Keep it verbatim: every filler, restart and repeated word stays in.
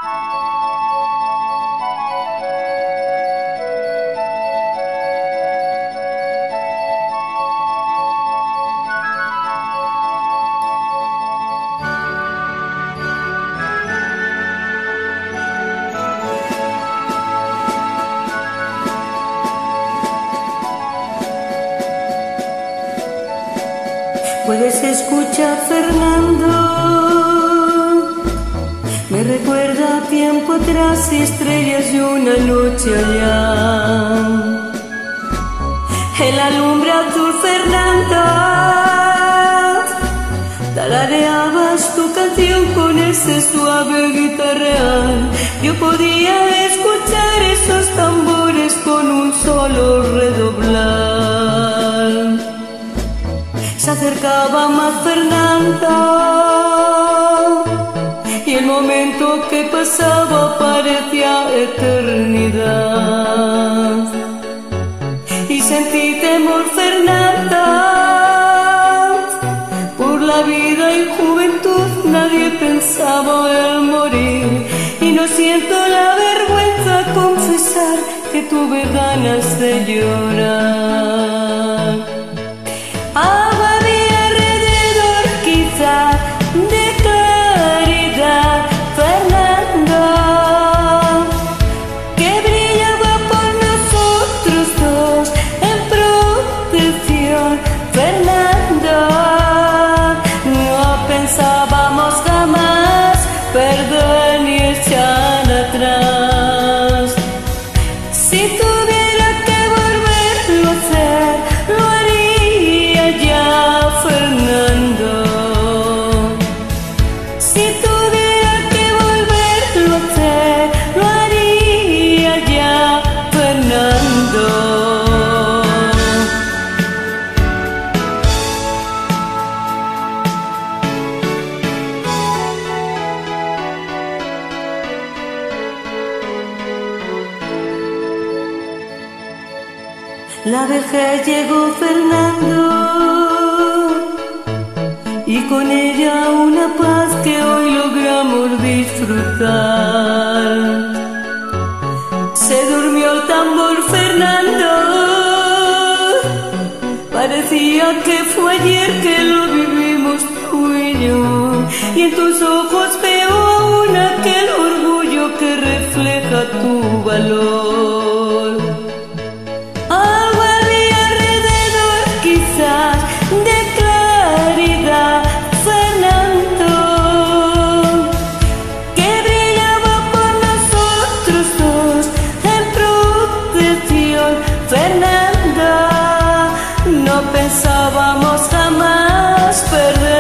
Puedes escuchar, Fernando, me recuerda tiempo atrás, estrellas y una noche allá. En la lumbre azul, Fernando, tarareabas tu canción con ese suave guitarreal. Yo podía escuchar esos tambores con un solo redoblar. Se acercaba más Fernando y el momento que pasaba parecía eternidad. Y sentí temor, Fernando, por la vida y juventud. Nadie pensaba en morir y no siento la vergüenza confesar que tuve ganas de llorar. Agua a mi alrededor, quizá de claridad, Fernando, que brillaba por nosotros dos en protección, Fernando. No pensábamos jamás perder ni echar atrás. Si tuviera que volverlo a hacer, lo haría ya, Fernando. Si tuviera que volverlo a hacer, lo haría ya, Fernando. La vejez llegó, Fernando, y con ella una paz que hoy logramos disfrutar. Se durmió el tambor, Fernando, parecía que fue ayer que lo vivimos tú y yo. Y en tus ojos veo aún aquel orgullo que refleja tu valor. De claridad, Fernando, que brillaba por nosotros dos en protección, Fernando. No pensábamos jamás perder